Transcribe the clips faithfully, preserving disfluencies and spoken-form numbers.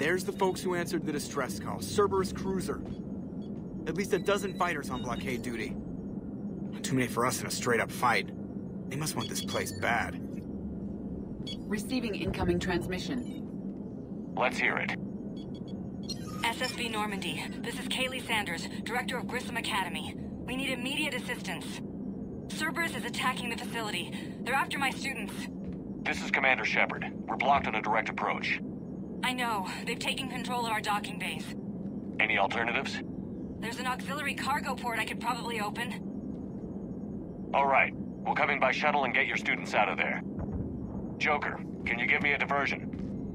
There's the folks who answered the distress call. Cerberus cruiser. At least a dozen fighters on blockade duty. Too many for us in a straight-up fight. They must want this place bad. Receiving incoming transmission. Let's hear it. S S V Normandy. This is Kaylee Sanders, Director of Grissom Academy. We need immediate assistance. Cerberus is attacking the facility. They're after my students. This is Commander Shepard. We're blocked on a direct approach. I know. They've taken control of our docking base. Any alternatives? There's an auxiliary cargo port I could probably open. All right. We'll come in by shuttle and get your students out of there. Joker, can you give me a diversion?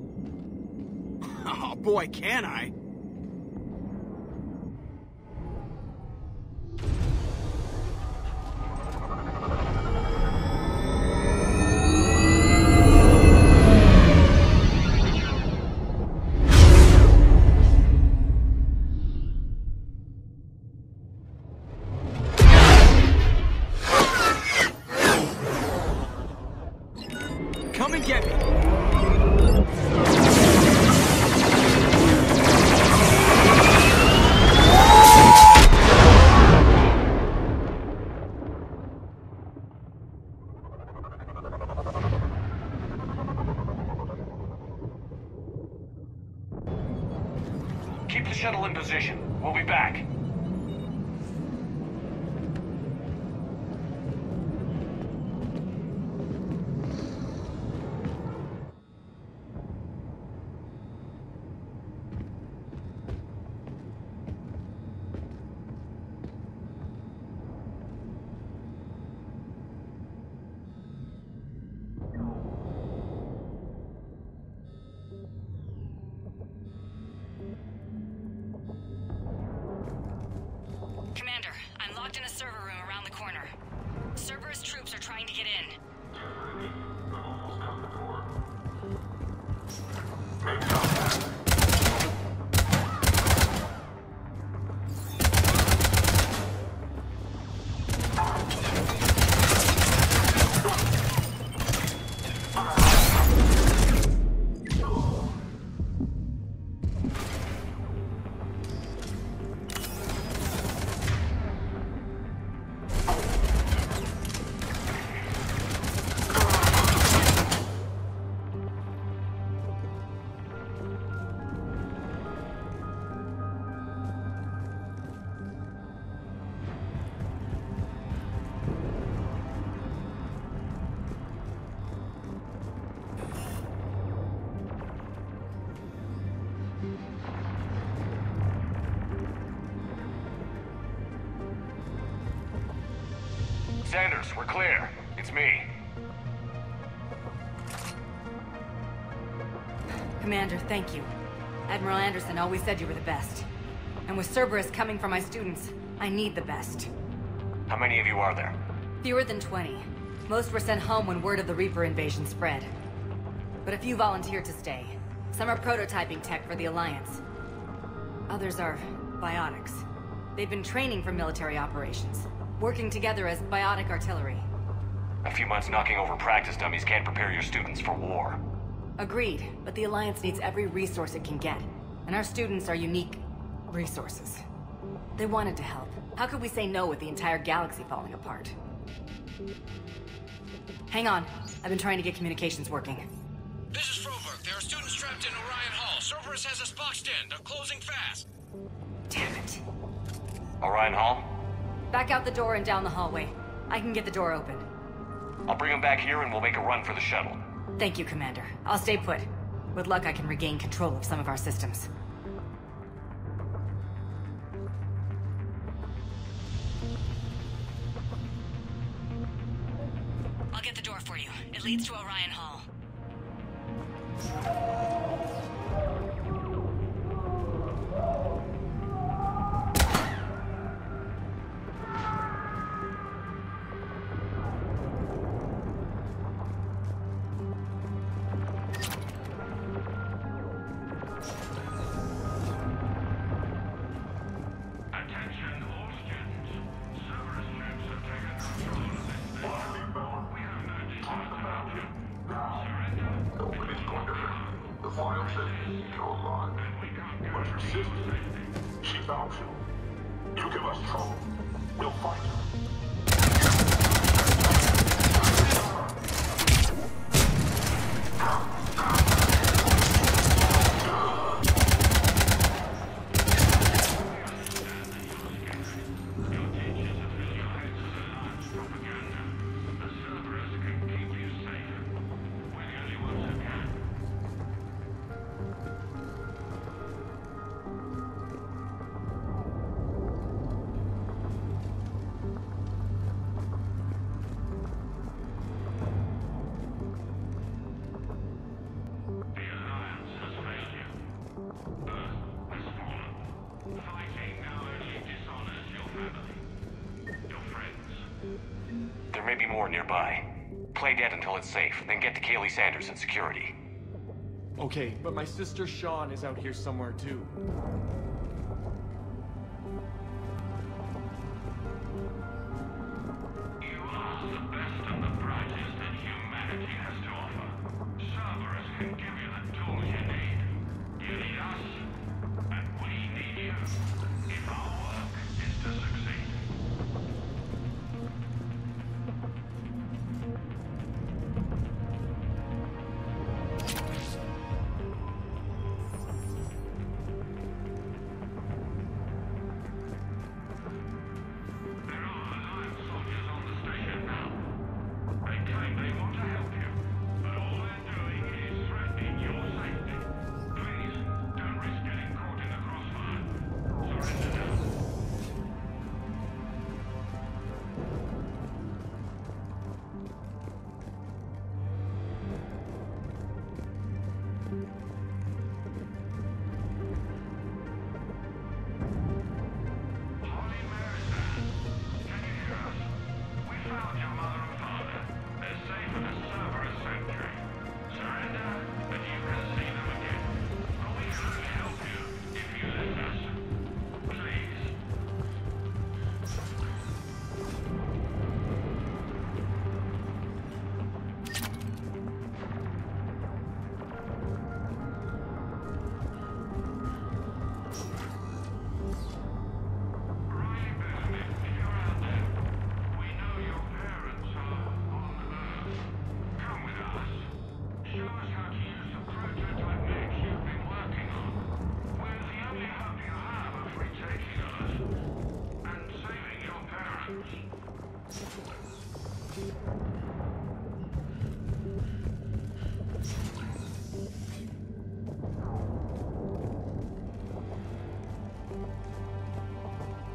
Oh boy, can I? Come and get me! Keep the shuttle in position. We'll be back. Commander, I'm locked in a server room around the corner. Cerberus troops are trying to get in. Sanders, we're clear. It's me. Commander, thank you. Admiral Anderson always said you were the best. And with Cerberus coming for my students, I need the best. How many of you are there? Fewer than twenty. Most were sent home when word of the Reaper invasion spread. But a few volunteered to stay. Some are prototyping tech for the Alliance. Others are biotics. They've been training for military operations, working together as biotic artillery. A few months knocking over practice dummies can't prepare your students for war. Agreed, but the Alliance needs every resource it can get. And our students are unique resources. They wanted to help. How could we say no with the entire galaxy falling apart? Hang on. I've been trying to get communications working. This is Froberg. There are students trapped in Orion Hall. Cerberus has us boxed in. They're closing fast. Damn it. Orion Hall? Back out the door and down the hallway. I can get the door open. I'll bring them back here and we'll make a run for the shuttle. Thank you, Commander. I'll stay put. With luck, I can regain control of some of our systems. I'll get the door for you. It leads to Orion Hall. file says you're alive. But your sister, she found you. You give us trouble, we'll fight her. There may be more nearby. Play dead until it's safe, then get to Kaylee Sanders and security. Okay, but my sister Sean is out here somewhere too. You are the best and the brightest that humanity has to offer. Cerberus can give you the tools you need. You need us, and we need you. If our work is to succeed.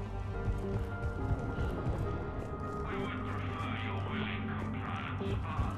We would prefer your willing compliance.